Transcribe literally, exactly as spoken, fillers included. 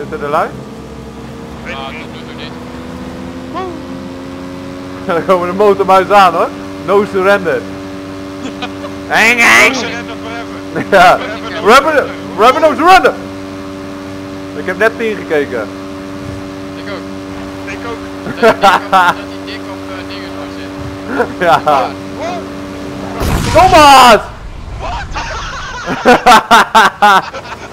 Zitten er lui? Ah, dat doet er niet. Dan komen de motormuis aan hoor. No surrender. Eng eng! Surrender forever. Ja. Forever, forever no surrender! Ik heb net tien gekeken. Ik ook. Ik ook. Dat die dik op, dat die dik op uh, dingen zou zitten. Ja. Ja. Thomas! What?